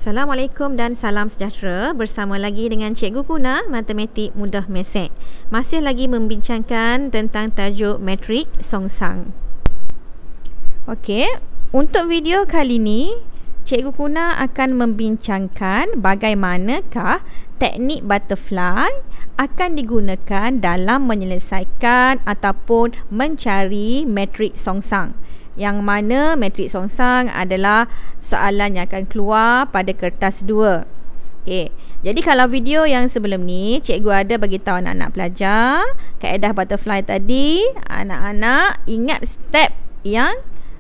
Assalamualaikum dan salam sejahtera. Bersama lagi dengan Cikgu Guna Matematik Mudah Mesej. Masih lagi membincangkan tentang tajuk Matrik Songsang. Okey, untuk video kali ini Cikgu Guna akan membincangkan bagaimanakah teknik butterfly akan digunakan dalam menyelesaikan ataupun mencari matrik songsang. Yang mana matrik songsang adalah soalan yang akan keluar pada kertas 2. Okey. Jadi kalau video yang sebelum ni cikgu ada bagi tahu anak-anak pelajar kaedah butterfly tadi, anak-anak ingat step yang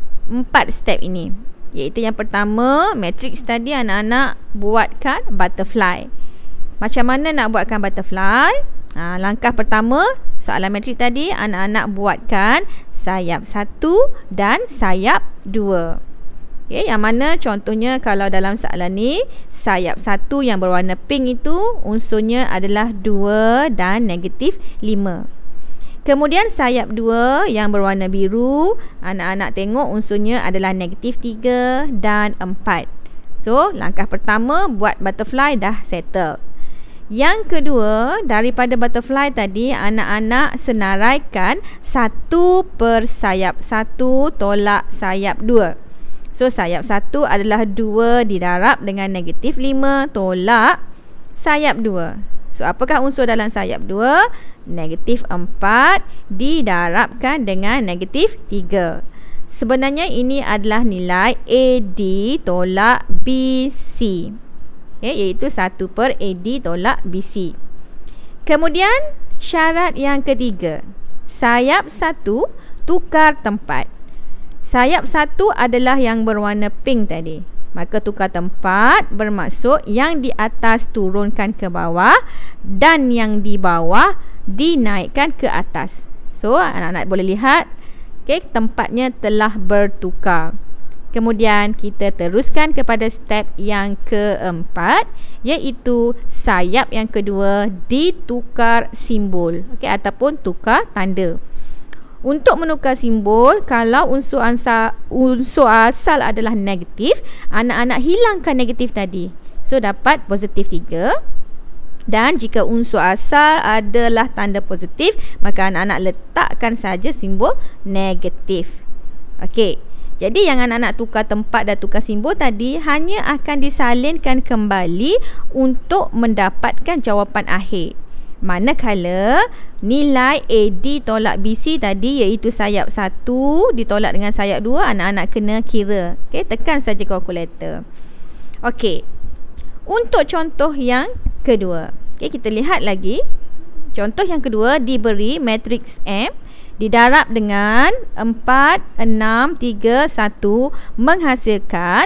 4 step ini. Iaitu yang pertama, matriks tadi anak-anak buatkan butterfly. Macam mana nak buatkan butterfly? Langkah pertama, soalan matrik tadi anak-anak buatkan sayap 1 dan sayap 2. Okay, yang mana contohnya kalau dalam soalan ni sayap 1 yang berwarna pink itu unsurnya adalah 2 dan negatif 5. Kemudian sayap 2 yang berwarna biru, anak-anak tengok unsurnya adalah negatif 3 dan 4. So, langkah pertama buat butterfly dah settle. Yang kedua, daripada butterfly tadi, anak-anak senaraikan 1 per sayap 1 tolak sayap 2. So, sayap 1 adalah 2 didarab dengan negatif 5 tolak sayap 2. So, apakah unsur dalam sayap 2? Negatif 4 didarabkan dengan negatif 3. Sebenarnya ini adalah nilai AD tolak BC. Okay, iaitu 1 per AD tolak BC. Kemudian syarat yang ketiga, sayap 1 tukar tempat. Sayap 1 adalah yang berwarna pink tadi. Maka tukar tempat bermaksud yang di atas turunkan ke bawah dan yang di bawah dinaikkan ke atas. So anak-anak boleh lihat, okay, tempatnya telah bertukar. Kemudian kita teruskan kepada step yang keempat, iaitu sayap yang kedua ditukar simbol, okey, ataupun tukar tanda. Untuk menukar simbol, kalau unsur asal adalah negatif, anak-anak hilangkan negatif tadi. So dapat positif 3. Dan jika unsur asal adalah tanda positif, maka anak-anak letakkan saja simbol negatif. Okey. Jadi yang anak-anak tukar tempat dan tukar simbol tadi hanya akan disalinkan kembali untuk mendapatkan jawapan akhir. Manakala nilai AD tolak BC tadi, iaitu sayap 1 ditolak dengan sayap 2, anak-anak kena kira. Okey, tekan saja kalkulator. Okey. Untuk contoh yang kedua. Okey, kita lihat lagi. Contoh yang kedua, diberi matriks M didarab dengan 4, 6, 3, 1 menghasilkan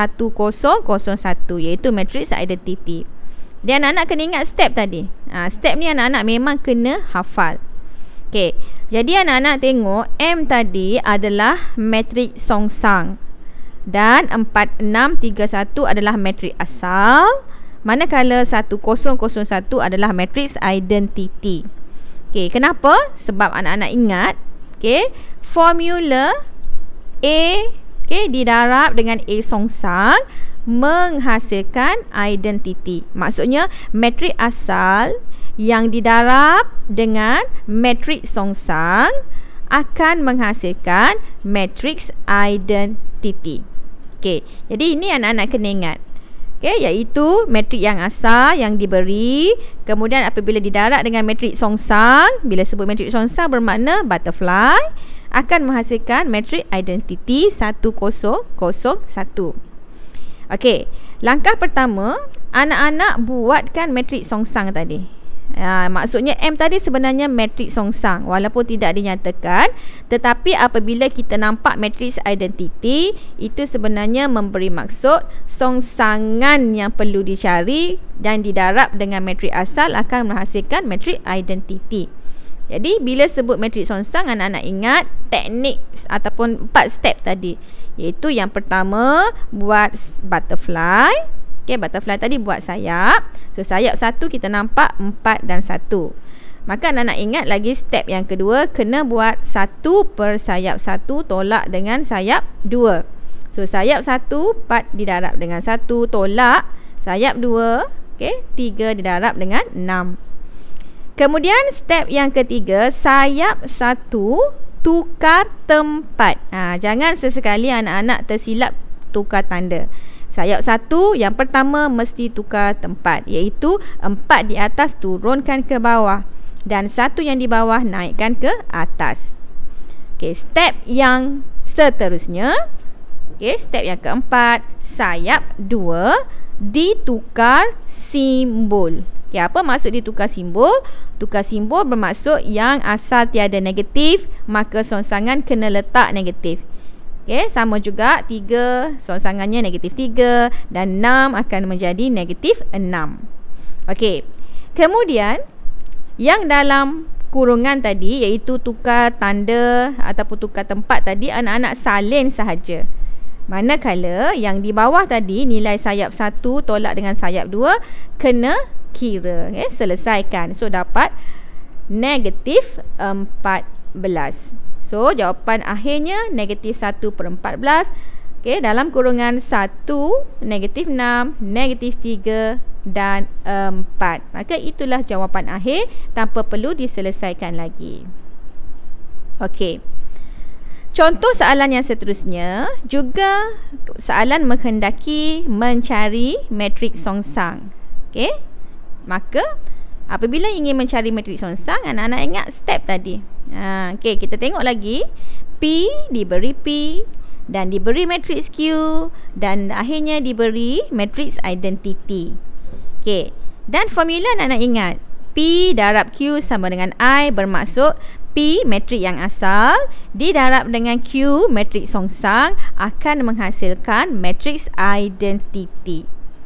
1001, iaitu matriks identity. Dan anak-anak kena ingat step tadi. Step ni anak-anak memang kena hafal. Okey, jadi anak-anak tengok M tadi adalah matriks songsang dan 4, 6, 3, 1 adalah matriks asal, manakala 1001 adalah matriks identity. Okey, kenapa? Sebab anak-anak ingat, okey, formula A, okey, didarab dengan A songsang menghasilkan identity. Maksudnya matrik asal yang didarab dengan matrik songsang akan menghasilkan matriks identity. Okey, jadi ini anak-anak kena ingat. Okay, iaitu matrik yang asal yang diberi, kemudian apabila didarab dengan matrik songsang, bila sebut matrik songsang bermakna butterfly, akan menghasilkan matrik identity 1001. Okey, langkah pertama, anak-anak buatkan matrik songsang tadi. Maksudnya M tadi sebenarnya matrik songsang walaupun tidak dinyatakan, tetapi apabila kita nampak matriks identity, itu sebenarnya memberi maksud songsangan yang perlu dicari dan didarab dengan matrik asal akan menghasilkan matrik identity. Jadi bila sebut matrik songsang, anak-anak ingat teknik ataupun 4 step tadi, iaitu yang pertama buat butterfly. Okay, butterfly tadi buat sayap. So sayap 1 kita nampak 4 dan 1. Maka anak-anak ingat lagi step yang kedua, kena buat 1 per sayap 1 tolak dengan sayap 2. So sayap 1 4 didarab dengan 1 tolak sayap 2, okey, 3 didarab dengan 6. Kemudian step yang ketiga, sayap 1 tukar tempat. Jangan sesekali anak-anak tersilap tukar tanda. Sayap 1 yang pertama mesti tukar tempat, iaitu 4 di atas turunkan ke bawah dan 1 yang di bawah naikkan ke atas. Okey, step yang seterusnya, step yang keempat, sayap 2 ditukar simbol. Apa maksud ditukar simbol? Tukar simbol bermaksud yang asal tiada negatif, maka songsangan kena letak negatif. Sama juga 3, songsangannya negatif 3 dan 6 akan menjadi negatif 6. Kemudian yang dalam kurungan tadi, iaitu tukar tanda ataupun tukar tempat tadi, anak-anak salin sahaja. Manakala yang di bawah tadi, nilai sayap 1 tolak dengan sayap 2 kena kira, selesaikan. So dapat negatif 14. So jawapan akhirnya negatif 1/14. Dalam kurungan 1, negatif 6, negatif 3 dan 4. Maka itulah jawapan akhir tanpa perlu diselesaikan lagi. Contoh soalan yang seterusnya juga soalan menghendaki mencari matriks songsang. Maka apabila ingin mencari matriks songsang, anak-anak ingat step tadi. Kita tengok lagi. P diberi P dan diberi matriks Q dan akhirnya diberi matriks identity. Dan formula anak-anak ingat, P darab Q sama dengan I, bermaksud P matrik yang asal didarab dengan Q matrik songsang akan menghasilkan matriks identity.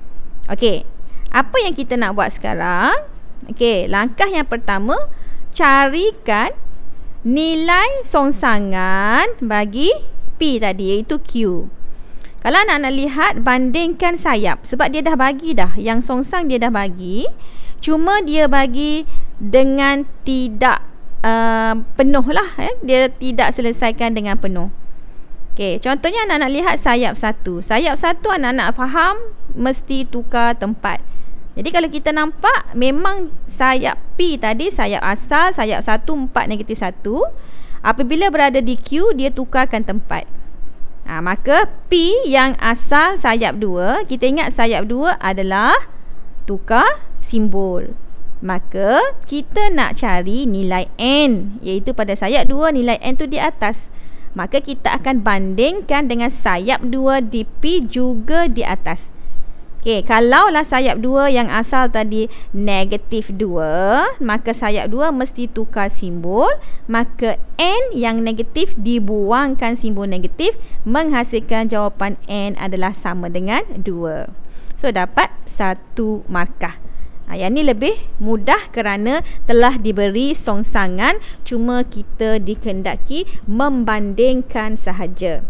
Apa yang kita nak buat sekarang? Langkah yang pertama, carikan nilai songsangan bagi P tadi, iaitu Q. Kalau anak-anak lihat, bandingkan sayap, sebab dia dah bagi dah, yang songsang dia dah bagi, cuma dia bagi dengan tidak penuh lah, dia tidak selesaikan dengan penuh. Contohnya anak-anak lihat sayap 1. Sayap 1 anak-anak faham mesti tukar tempat. Jadi kalau kita nampak, memang sayap P tadi, sayap asal, sayap 1 4 negatif 1. Apabila berada di Q, dia tukarkan tempat. Maka P yang asal sayap 2, kita ingat sayap 2 adalah tukar simbol. Maka kita nak cari nilai N, iaitu pada sayap 2 nilai N tu di atas. Maka kita akan bandingkan dengan sayap 2 di P juga di atas. Kalaulah sayap 2 yang asal tadi negatif 2, maka sayap 2 mesti tukar simbol. Maka N yang negatif dibuangkan simbol negatif, menghasilkan jawapan N adalah sama dengan 2. So dapat 1 markah. Yang ni lebih mudah kerana telah diberi songsangan, cuma kita dikehendaki membandingkan sahaja.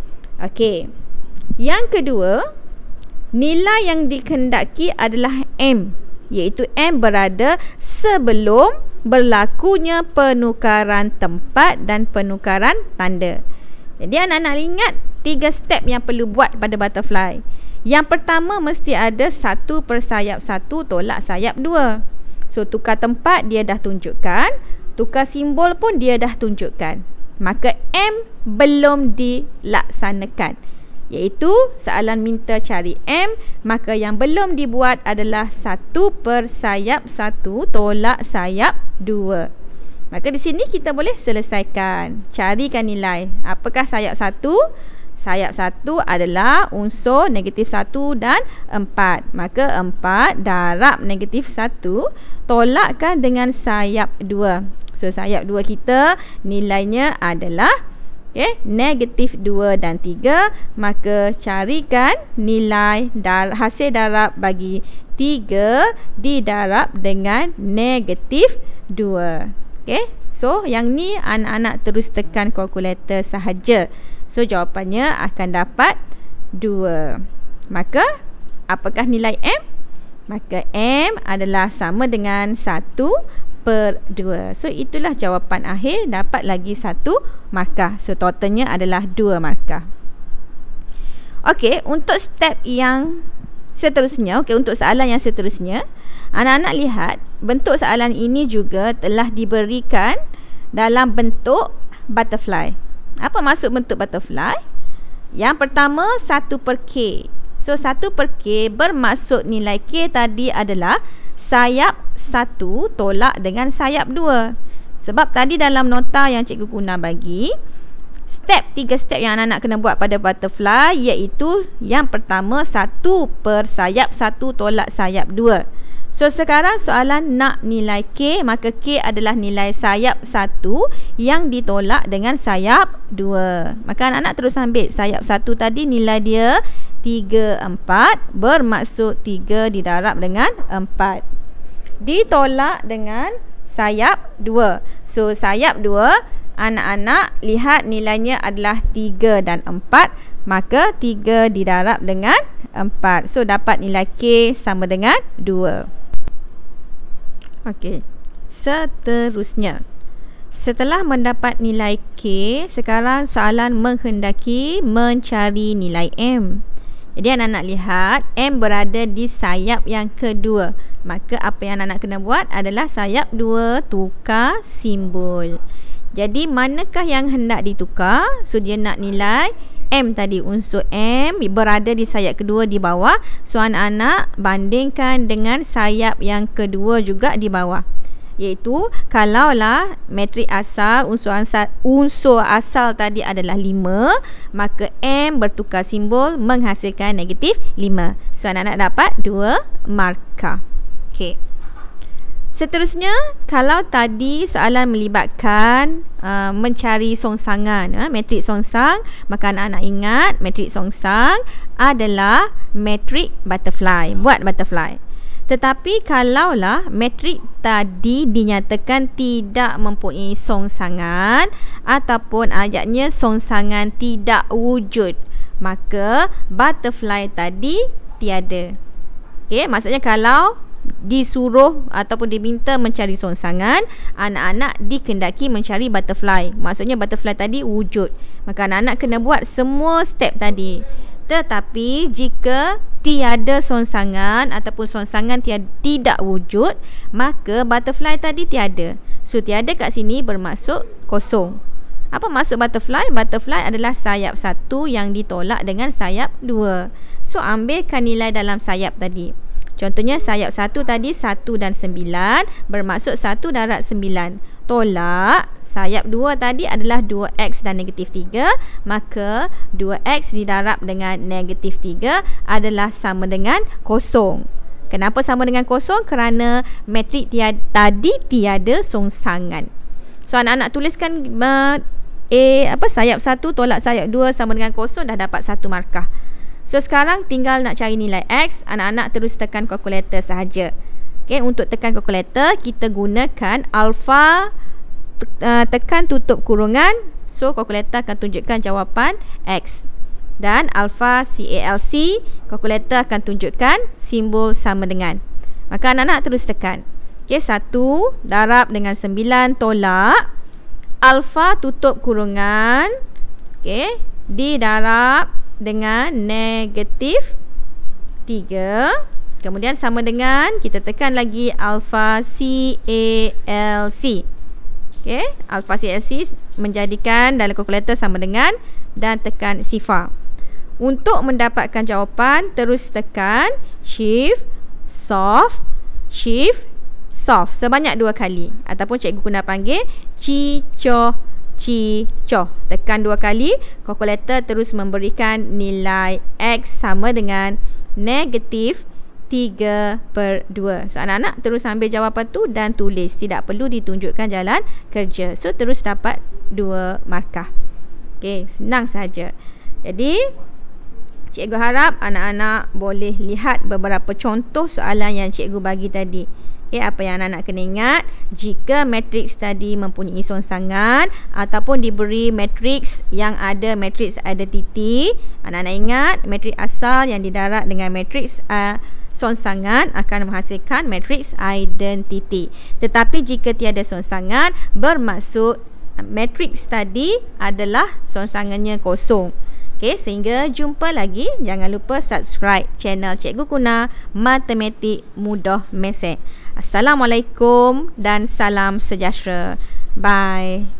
Yang kedua, nilai yang dikehendaki adalah M, iaitu M berada sebelum berlakunya penukaran tempat dan penukaran tanda. Jadi anak-anak ingat 3 step yang perlu buat pada butterfly. Yang pertama, mesti ada 1 per sayap 1 tolak sayap 2. So tukar tempat dia dah tunjukkan, tukar simbol pun dia dah tunjukkan. Maka M belum dilaksanakan, iaitu soalan minta cari M. Maka yang belum dibuat adalah 1 per sayap 1 tolak sayap 2. Maka di sini kita boleh selesaikan, carikan nilai. Apakah sayap 1? Sayap 1 adalah unsur negatif 1 dan 4. Maka 4 darab negatif 1 tolakkan dengan sayap 2. So sayap 2 kita nilainya adalah negatif 2 dan 3. Maka carikan nilai hasil darab bagi 3 didarab dengan negatif 2. So yang ni anak-anak terus tekan kalkulator sahaja. So jawapannya akan dapat 2. Maka apakah nilai M? Maka M adalah sama dengan 1 per 2. So itulah jawapan akhir, dapat lagi 1 markah. So totalnya adalah 2 markah. Okey, untuk step yang seterusnya, untuk soalan yang seterusnya, anak-anak lihat bentuk soalan ini juga telah diberikan dalam bentuk butterfly. Apa maksud bentuk butterfly? Yang pertama 1/k. So 1/k bermaksud nilai K tadi adalah sayap 1 tolak dengan sayap 2. Sebab tadi dalam nota yang Cikgu Kuna bagi, 3 step yang anak-anak kena buat pada butterfly, iaitu yang pertama 1 per sayap 1 tolak sayap 2. So sekarang soalan nak nilai K, maka K adalah nilai sayap 1 yang ditolak dengan sayap 2. Maka anak-anak terus ambil sayap 1 tadi, nilai dia 3, 4, bermaksud 3 didarab dengan 4. Ditolak dengan sayap 2. So sayap 2, anak-anak lihat nilainya adalah 3 dan 4, maka 3 didarab dengan 4. So dapat nilai K sama dengan 2. Okey. Seterusnya, setelah mendapat nilai K, sekarang soalan menghendaki mencari nilai M. Jadi anak-anak lihat M berada di sayap yang kedua. Maka apa yang anak-anak kena buat adalah sayap 2 tukar simbol. Jadi manakah yang hendak ditukar? So dia nak nilai M tadi, unsur M berada di sayap kedua di bawah. So anak-anak bandingkan dengan sayap yang kedua juga di bawah. Iaitu kalaulah matrik asal, unsur asal tadi adalah 5, maka M bertukar simbol menghasilkan negatif 5. So anak-anak dapat 2 markah. Okey. Seterusnya, kalau tadi soalan melibatkan mencari songsangan, matrik songsang, maka anak-anak ingat matrik songsang adalah matrik butterfly. Buat butterfly. Tetapi kalaulah matrik tadi dinyatakan tidak mempunyai songsangan ataupun ayatnya songsangan tidak wujud, maka butterfly tadi tiada. Okey, maksudnya kalau disuruh ataupun diminta mencari songsangan, anak-anak dikendaki mencari butterfly. Maksudnya butterfly tadi wujud. Maka anak-anak kena buat semua step tadi. Tetapi jika tiada songsangan ataupun songsangan tidak wujud, maka butterfly tadi tiada. So tiada kat sini bermaksud kosong. Apa maksud butterfly? Butterfly adalah sayap 1 yang ditolak dengan sayap 2. So ambilkan nilai dalam sayap tadi. Contohnya sayap 1 tadi 1 dan 9, bermaksud 1 darab 9. Tolak sayap 2 tadi adalah 2x dan negatif 3, maka 2x didarab dengan negatif 3 adalah sama dengan kosong. Kenapa sama dengan kosong? Kerana matrik tadi tiada songsangan. So anak-anak tuliskan sayap 1 tolak sayap 2 sama dengan kosong, dah dapat 1 markah. So sekarang tinggal nak cari nilai X, anak-anak terus tekan kalkulator sahaja. Okay, untuk tekan kalkulator, kita gunakan alfa tekan tutup kurungan. So kalkulator akan tunjukkan jawapan X. Dan alfa CALC, kalkulator akan tunjukkan simbol sama dengan. Maka anak-anak terus tekan. Okay, 1 darab dengan 9 tolak alfa tutup kurungan, okay, didarab dengan negatif 3. Kemudian sama dengan, kita tekan lagi alfa CALC. Okay, alfa CALC menjadikan dalam kalkulator sama dengan, dan tekan sifar. Untuk mendapatkan jawapan, terus tekan shift soft sebanyak 2 kali, ataupun cikgu guna panggil cicoh. Tekan 2 kali, kalkulator terus memberikan nilai X sama dengan negatif 3/2. So anak-anak terus ambil jawapan tu dan tulis, tidak perlu ditunjukkan jalan kerja. So terus dapat 2 markah. Okey, senang saja. Jadi cikgu harap anak-anak boleh lihat beberapa contoh soalan yang cikgu bagi tadi. Okay, apa yang anak-anak kena ingat, jika matriks tadi mempunyai songsangan ataupun diberi matriks yang ada matriks identiti, anak-anak ingat matriks asal yang didarab dengan matriks songsangan akan menghasilkan matriks identiti. Tetapi jika tiada songsangan, bermaksud matriks tadi adalah songsangannya kosong. Okey, sehingga jumpa lagi. Jangan lupa subscribe channel Cikgu Kuna Matematik Mudah Mesej. Assalamualaikum dan salam sejahtera. Bye.